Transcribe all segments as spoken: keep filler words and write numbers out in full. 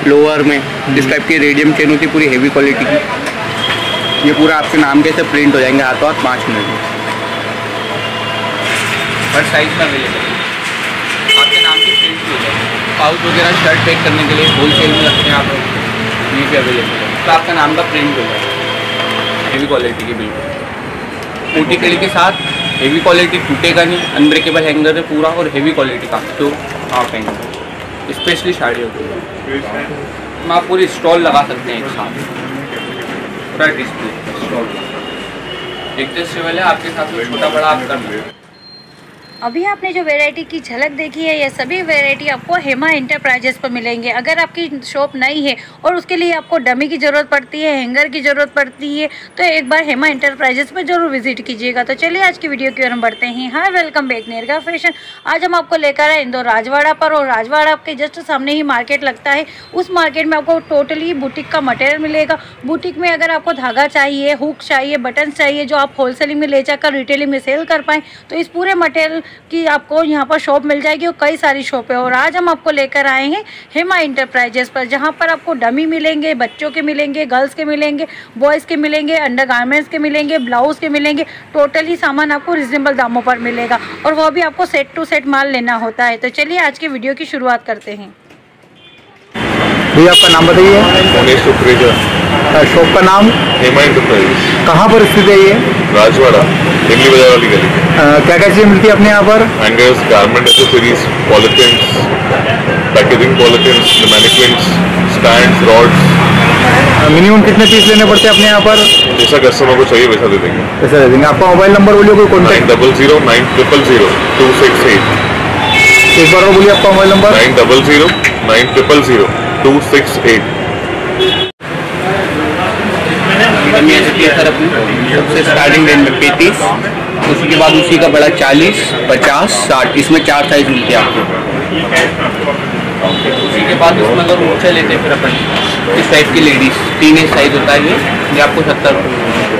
Lower में इस type की रेडियम चेन होती है, पूरी हेवी क्वालिटी की। ये पूरा आपके नाम के से प्रिंट हो जाएंगे हाथों हाथ पाँच मिनट में। हर साइज में अवेलेबल है, आपके नाम की प्रिंट भी हो जाएगी। पाउच वगैरह शर्ट पैक करने के लिए होल सेल में रखते हैं आप लोग, ये भी अवेलेबल है। तो आपका नाम का प्रिंट हो जाएगा, हेवी क्वालिटी की बिल्कुल टूटी कड़ी के साथ। हेवी क्वालिटी टूटेगा नहीं, अनब्रेकेबल हैंगर है पूरा और हेवी क्वालिटी का जो आप हैंगर स्पेशली साड़ी होती है। हम आप पूरी स्टॉल लगा सकते हैं एक साथ, पूरा डिस्प्ले स्टॉल एडजस्टेबल है, आपके साथ में छोटा बड़ा आप कर सकते हैं। अभी आपने जो वैरायटी की झलक देखी है, ये सभी वैरायटी आपको हेमा इंटरप्राइजेस पर मिलेंगे। अगर आपकी शॉप नई है और उसके लिए आपको डमी की ज़रूरत पड़ती है, हैंगर की ज़रूरत पड़ती है, तो एक बार हेमा इंटरप्राइजेस पर जरूर विजिट कीजिएगा। तो चलिए आज की वीडियो की ओर हम बढ़ते हैं। हाय, वेलकम बैक नेरगा फैशन। आज हम आपको लेकर आए इंदौर राजवाड़ा पर, और राजवाड़ा आपके जस्ट सामने ही मार्केट लगता है। उस मार्केट में आपको टोटली बुटीक का मटेरियल मिलेगा। बुटीक में अगर आपको धागा चाहिए, हुक चाहिए, बटन चाहिए, जो आप होलसेलिंग में ले जाकर रिटेलिंग में सेल कर पाएँ, तो इस पूरे मटेरियल कि आपको यहाँ पर शॉप मिल जाएगी और कई सारी शॉप है। और आज हम आपको लेकर आए हैं हेमा इंटरप्राइजेस पर, जहाँ पर आपको डमी मिलेंगे, बच्चों के मिलेंगे, गर्ल्स के मिलेंगे, बॉयज़ के मिलेंगे, अंडरगारमेंट्स के मिलेंगे, ब्लाउज़ के मिलेंगे। टोटली सामान आपको रिजनेबल दामों पर मिलेगा, और वह भी आपको सेट टू सेट माल लेना होता है। तो चलिए आज की वीडियो की शुरुआत करते हैं। भैया आपका नाम बताइए। मनीष सुप्रेजा। शॉप का नाम हेमा इंटरप्राइज। कहाँ पर स्थित है ये? राजवाड़ा, दिल्ली बाजार वाली गली। क्या क्या चीज़ें मिलती है अपने यहाँ पर? Hangers, garment accessories, polythenes, packaging polythenes, mannequins, stands, rods. Minimum कितने पीस लेने पड़ते हैं अपने यहाँ पर? जैसा कस्टमर को चाहिए वैसा दे देंगे। वैसा दे देंगे। आपका मोबाइल नंबर बोलिए, कोई nine contact. Double zero nine triple zero two six eight. एक बार और बोलिए आपका mobile number. Nine double zero nine triple zero two six eight. सबसे स्टार्टिंग रेंज में पैंतीस, उसके बाद उसी का बड़ा चालीस, पचास, साठ, इसमें चार साइज मिलते हैं आपको। उसी के बाद इसमें अगर ऊंचा लेते हैं फिर अपन इस टाइप की लेडीज तीन एज साइज होता है, ये ये आपको सत्तर रुपये।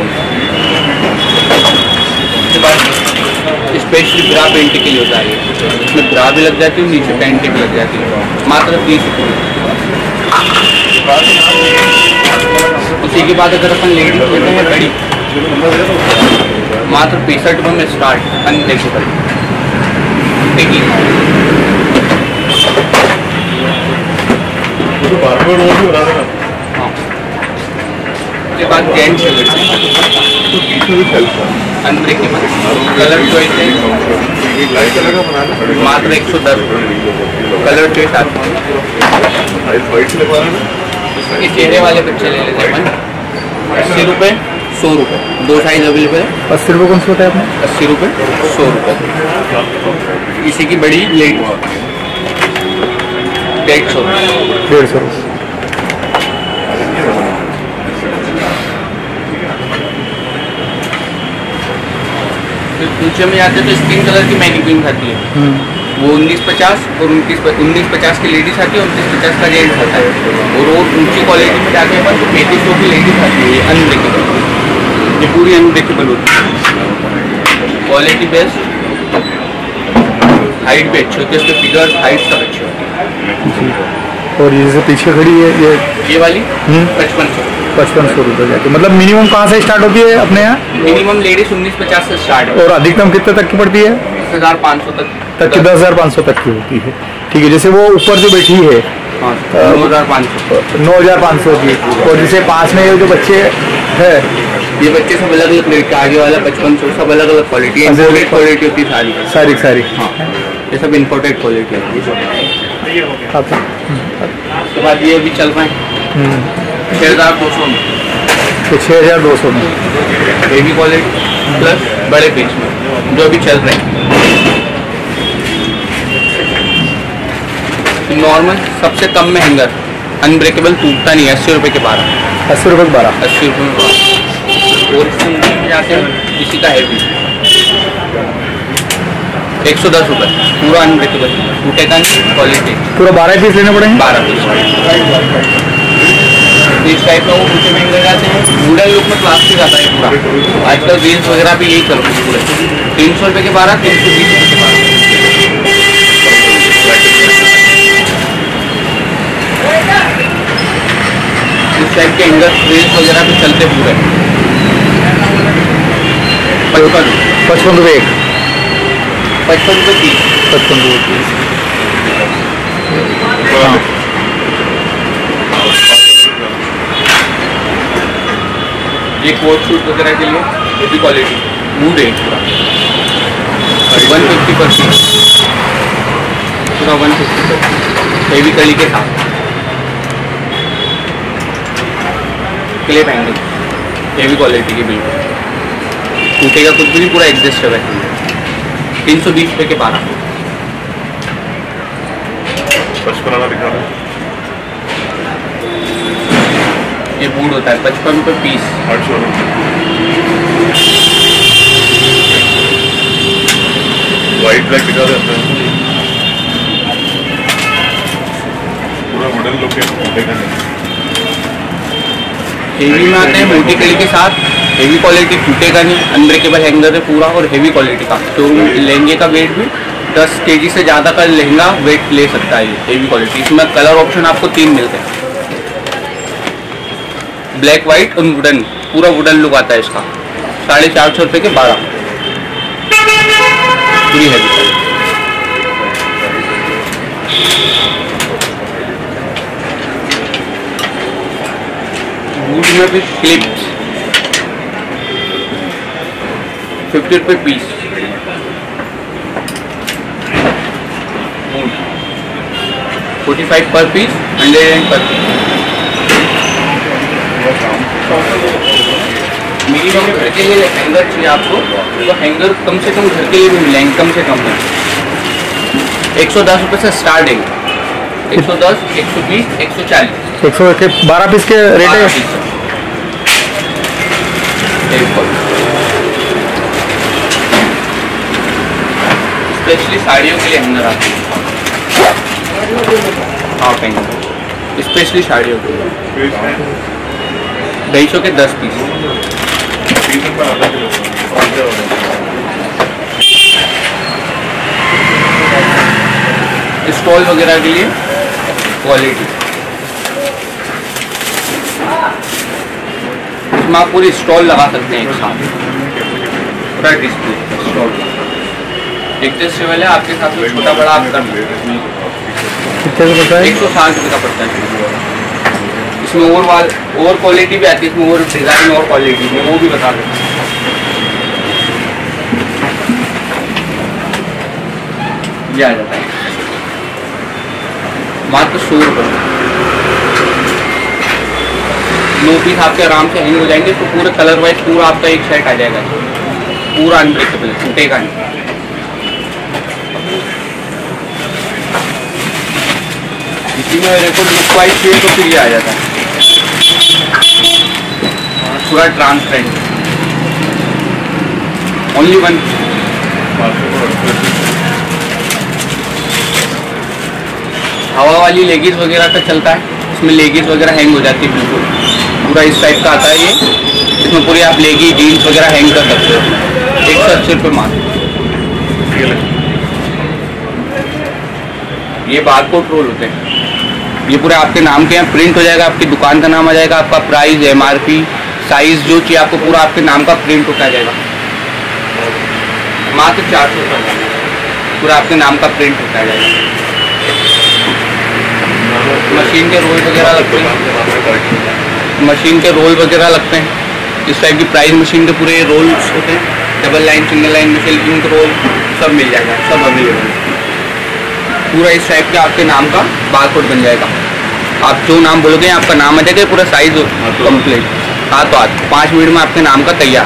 उसके बाद स्पेशली ब्रा पेंट के लिए होता है, इसमें ब्रा भी लग जाती है, नीचे पेंट भी लग जाती है, मात्र तीस रुपये। उसी के बाद अगर अपन लेडीज लेते हैं बड़ी, मात्र पैंसठ रुपये में स्टार्ट अनब्रेकेबल। हाँ, उसके बाद जेंट्स अनब्रेकेबल कलर चॉइस है, मात्र एक सौ दस कलर चॉइस आती है। ये चेहरे वाले बच्चे ले लेते हैं अपन, अस्सी रुपये, सौ रुपये, दो साइज अवेलेबल है। अस्सी रुपये कौन सा होता है आपने? अस्सी रुपये, सौ रुपये। इसी की बड़ी लेट डेढ़ सौ डेढ़ सौ नीचे में जाते तो स्किन कलर की मैनिक्विन आती है, वो उन्नीस पचास और उनतीस उन्नीस पचास की लेडीज आती है, उनतीस पचास का जेंट्स आता है। और वो ऊंची क्वालिटी में जाके अपन तो पैंतीस सौ की लेडीज आती है, ये अनब्रेकेबल, ये पूरी अनब्रेकेबल होती है। क्वालिटी बेस्ट, हाइट भी अच्छी होती है, उसके फिगर हाइट सब अच्छी होती है। और ये जो पीछे खड़ी है ये ये वाली पचपन सौ पचपन सौ रुपये जाके। मतलब मिनिमम कहाँ से स्टार्ट होती है अपने यहाँ? मिनिमम लेडीज उन्नीस पचास से स्टार्ट है, और अधिकतम कितने तक की पड़ती है? दस हज़ार पाँच सौ तक तक की, दस हज़ार पाँच सौ तक की होती है। ठीक है, जैसे वो ऊपर जो बैठी है नौ हज़ार पाँच सौ नौ हज़ार पाँच सौ की, और जैसे पाँच में जो बच्चे है, ये बच्चे सब अलग अलग रेट का, आगे वाला पचपन सौ, सब अलग अलग क्वालिटी है, इम्पोर्टेड क्वालिटी होती है सारी सारी सारी हाँ, ये सब इम्पोर्टेड क्वालिटी होती है। उसके बाद ये भी चल रहे हैं छः हज़ार दो सौ में, तो छः हज़ार दो सौ में हेवी क्वालिटी प्लस बड़े पीस में जो भी चल रहे हैं। नॉर्मल सबसे कम में हैंगर अनब्रेकेबल टूटता नहीं है, अस्सी रुपये के बारह, अस्सी रुपये के बारह, अस्सी रुपये में बारह। और इसमें जाते हैं इसी का हैवी एक सौ दस रुपये, पूरा अनब्रेकेबल, टूटेगा नहीं, क्वालिटी पूरा बारह पीस लेने पड़ेंगे। बारह पीस इस टाइप का वो नीचे में लग जाते हैं। वुडन लुक में प्लास्टिक आता है पूरा, आजकल रील्स वगैरह भी यही चल रहे हैं पूरे। तीन सौ रुपये के बारह, तीन सौ बीस रुपये के बारह। टाइप के हैंगर रेल्स वगैरह पे चलते पूरे पचपन पचपन रुपये एक, पचपन रुपये तीस। पचपन रुपये तीस। हाँ ये कोट शूट वगैरह के लिए हेवी क्वालिटी वुड है पूरा वन फिफ्टी पर पीस, पूरा वन फिफ्टी पर हेवी कली के साथ क्लिप हैंगिंग हेवी क्वालिटी की बिल्कुल टूटेगा कुछ भी नहीं, पूरा एडजस्ट है तीन सौ बीस रुपये के बारह। पचपन दिखा रहे ये बूट होता है पचपन रुपये पीस। आठ सौ वाइट ब्लैक दिखा देते हैं, पूरा वुडन लुक है। हेवी में आते हैं मोटी कली के साथ, हेवी क्वालिटी टूटेगा नहीं, अनब्रेकेबल हैंगर है पूरा और हेवी क्वालिटी का। तो लहंगे का वेट भी दस केजी से ज़्यादा का लहंगा वेट ले सकता है ये हेवी क्वालिटी। इसमें कलर ऑप्शन आपको तीन मिलते हैं, ब्लैक वाइट और वुडन, पूरा वुडन लुक आता है इसका। साढ़े चार सौ रुपये के बारह, पूरी हैवी। बूट में भी क्लिप्स फिफ्टी रुपये पीस, बूट फोर्टी फाइव पर पीस, हंड्रेड एंड पर पीस। मिनिमम घर के लिए हैंगर चाहिए आपको, तो हैंगर कम से कम घर के लिए भी मिलेंगे, कम से कम है एक सौ दस रुपये से स्टार्टिंग, एक सौ दस, एक सौ बीस, एक सौ चालीस। एक सौ के बारह पीस के रेट है। स्पेशली साड़ियों के लिए हैंगर आते हैं, हाफ हैंगर स्पेशली साड़ियों के लिए ढाई सौ के दस पीस। स्टॉल वगैरह के लिए क्वालिटी, इसमें आप पूरी स्टॉल लगा सकते हैं एक साथ, पूरा डिस्प्ले स्टॉल एडजस्टेबल है, आपके साथ में छोटा बड़ा आप कर सकते हैं। कितने का पड़ता है? एक सौ साठ रुपये का पड़ता है। इसमें और वाल और क्वालिटी भी आती है, इसमें और डिज़ाइन और क्वालिटी में वो भी बता देते हैं। ये आ जाता है मात्र सौ रुपये, नौ पीस आपके आराम से हैंग हो जाएंगे। तो पूरे कलर वाइज पूरा आपका एक सेट आ जाएगा, पूरा अनब्रेकेबल, टूटेगा नहीं। इसी में रिकॉर्ड लुक वाइज चाहिए तो फिर ये आ जाता है पूरा ट्रांसपेरेंट, ओनली वन। हवा वाली लेगिस वगैरह का चलता है, इसमें लेगिस वगैरह हैंग हो जाती है बिल्कुल, पूरा इस टाइप का आता है ये। इसमें पूरी आप लेगी जीन्स वगैरह हैंग कर सकते हो, एक सौ अस्सी रुपये मात्र। ये बारकोड रोल होते हैं, ये पूरे आपके नाम के यहाँ प्रिंट हो जाएगा, आपकी दुकान का नाम आ जाएगा, आपका price, M R P, size जो चाहिए आपको पूरा आपके नाम का प्रिंट होकर आ जाएगा। मात्र चार सौ रुपये पूरा आपके नाम का प्रिंट होकर आ जाएगा। मशीन के रोल वगैरह लगते हैं, मशीन के रोल वगैरह लगते हैं, इस टाइप की प्राइस मशीन के पूरे रोल्स होते हैं, डबल लाइन, सिंगल लाइन, सिल्किंग रोल सब मिल जाएगा, सब अवेलेबल। पूरा इस टाइप का आपके नाम का बारकोड बन जाएगा, आप जो नाम बोलोगे आपका नाम आ जाएगा, पूरा साइज कंप्लीट हाथ तो हाथ पाँच मिनट में आपके नाम का तैयार।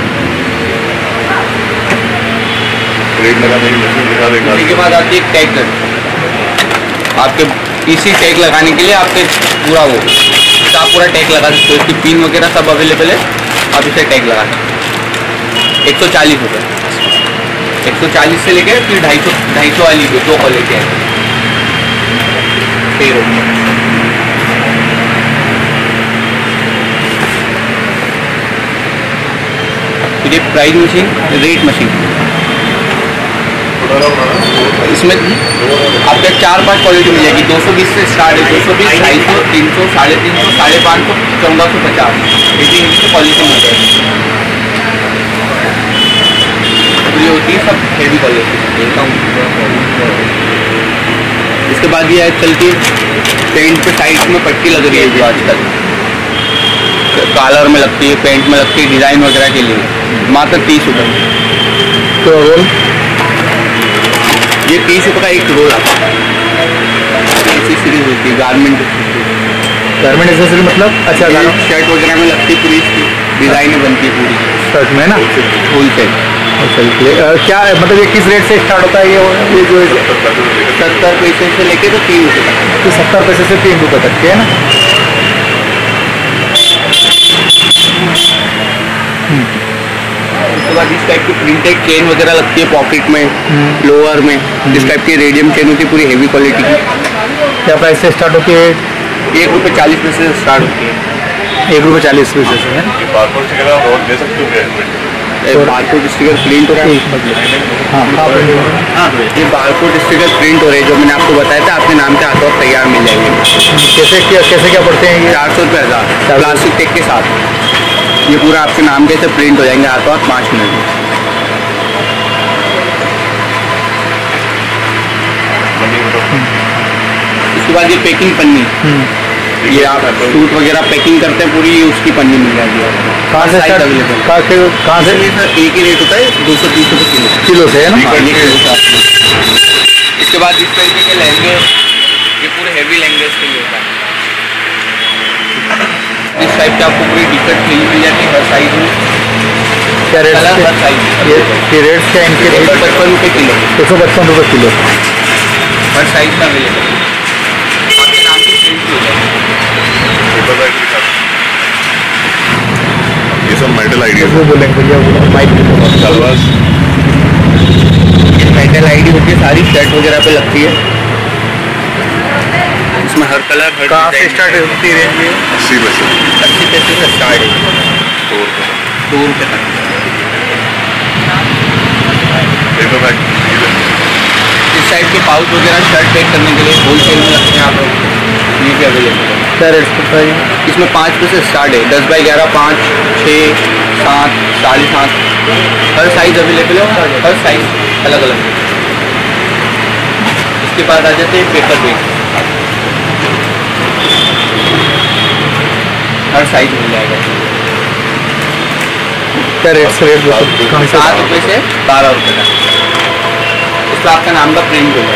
उसी के बाद आती है टैग, आपके इसी टैग लगाने के लिए आपके पूरा वो आप पूरा टैग लगा सकते हो, इसकी पिन वगैरह सब अवेलेबल है, आप इसे टैग लगा सकते। एक सौ चालीस रुपये, एक सौ चालीस से लेकर फिर ढाई सौ ढाई सौ वाली दो क्वालिटी है। फिर ये प्राइस मशीन, रेट मशीन, इसमें आपको चार पाँच क्वालिटी मिलेगी। दो सौ बीस से स्टार्ट है, दो सौ बीस, ढाई सौ, तीन सौ, साढ़े तीन सौ, साढ़े पाँच सौ, चौदह सौ पचास, ऐसी इनकी क्वालिटी मिल जाएगी। ये होती है सब हेवी क्वालिटी। इसके बाद ये चलती है पेंट पे साइड में पट्टी लग रही है जो आजकल कॉलर में लगती है, पेंट में लगती है, डिज़ाइन वगैरह के लिए, मात्र तीस रुपये। तो रोल ये तीस रुपये का एक रोल आता है। ऐसी सीरीज होती है गारमेंट गारमेंट एक्सेसरी मतलब अच्छा गारमेंट शर्ट वगैरह में लगती है, पूरी इसकी डिज़ाइनें बनती है पूरी शर्ट में ना होल सेल। क्या मतलब ये किस रेट से स्टार्ट होता है ये ये जो सत्तर पैसे से लेके तो तीन रुपये तक। तो सत्तर पैसे से तीन रुपये तक के है ना। उसके बाद इस टाइप की प्रिंटेड चेन वगैरह लगती है पॉकेट में, लोअर में, इस टाइप की रेडियम चेन होती है पूरी हेवी क्वालिटी की। क्या प्राइस से स्टार्ट होती है? एक रुपये चालीस पैसे से स्टार्ट होती है। एक रुपये चालीस पैसे से है। बारकोड स्टिकर आप और दे सकते हो क्या? बारकोड स्टिकर प्रिंट हो रहा है। हाँ हाँ, ये बारकोड स्टिकर प्रिंट हो रहे हैं जो मैंने आपको बताया था, आपके नाम के हाथों तैयार मिल जाएंगे। कैसे क्या कैसे क्या पड़ते हैं ये? चार सौ रुपये हज़ार प्लास्टिक टेक के साथ ये पूरा आपके नाम के से प्रिंट हो जाएंगे हाथों हाथ पाँच मिनट में। उसके बाद ये पैकिंग पन्नी, ये आप सूट वगैरह पैकिंग करते हैं पूरी, उसकी पन्नी मिल जाएगी आपको। कहाँ से साइज अवेलेबल? कहाँ से कहाँ से? सर एक ही रेट होता है, दो सौ तीस रुपये किलो किलो से है ना। हाँ, ये किलो से आपको। इसके बाद इस तरीके के लहंगे, ये पूरे हैवी लहंगे इसके लिए होता है। इस टाइप की आपको पूरी टी-शर्ट मिल जाती है हर साइज में। क्या रेट कलर हर साइज ये ये रेट क्या इनके? एक सौ पचपन रुपये किलो, एक सौ पचपन रुपये किलो हर साइज का अवेलेबल है। आपके नाम की प्रिंट हो जाएगी। ये सब मेटल आइडिया वो बोलेंगे भैया वो माइक सलवार ये मेटल आईडी होती है, सारी शर्ट वगैरह पे लगती है। इसमें हर कलर हर कहाँ से डिज़ाइन स्टार्ट होती है रेंज ये? अस्सी पैसे अस्सी पैसे से स्टार्ट है, दो रुपये दो रुपये तक। पेपर बैग इस टाइप के पाउच वगैरह शर्ट पैक करने के लिए होल सेल में लगते हैं आप लोग, ये भी अवेलेबल है। क्या रेट पड़ता है? इसमें पाँच पैसे स्टार्ट है, दस बाई ग्यारह, पाँच, छः, सात, साढ़े सात, हर साइज़ अवेलेबल है, हर साइज़ अलग अलग है। इसके बाद आ जाते हैं पेपर बैग, हर साइज मिल जाएगा। क्या रेट से रेट कहाँ से? सात रुपये से बारह रुपये तक। इसमें आपका नाम का प्रिंट होगा।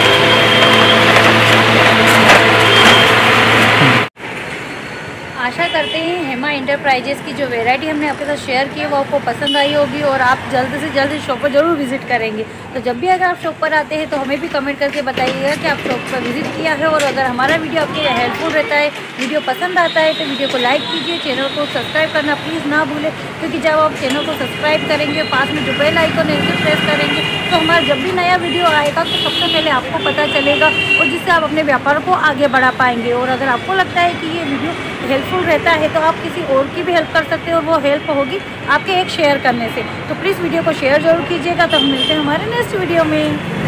आशा करते हैं हेमा इंटरप्राइजेस की जो वैरायटी हमने आपके साथ शेयर की है वो आपको पसंद आई होगी और आप जल्द से जल्द इस शॉप पर जरूर विजिट करेंगे। तो जब भी अगर आप शॉप पर आते हैं तो हमें भी कमेंट करके बताइएगा कि आप शॉप पर विजिट किया है, और अगर हमारा वीडियो आपके लिए हेल्पफुल रहता है, वीडियो पसंद आता है तो वीडियो को लाइक कीजिए, चैनल को सब्सक्राइब करना प्लीज़ ना भूलें, क्योंकि जब आप चैनल को सब्सक्राइब करेंगे, पास में जो बेल आइकन है उसे प्रेस करेंगे तो हमारा जब भी नया वीडियो आएगा तो सबसे पहले आपको पता चलेगा, और जिससे आप अपने व्यापार को आगे बढ़ा पाएंगे। और अगर आपको लगता है कि ये वीडियो हेल्पफुल रहता है तो आप किसी और की भी हेल्प कर सकते हो, और वो हेल्प होगी आपके एक शेयर करने से। तो प्लीज़ वीडियो को शेयर जरूर कीजिएगा। तो हम मिलते हैं हमारे नेक्स्ट वीडियो में।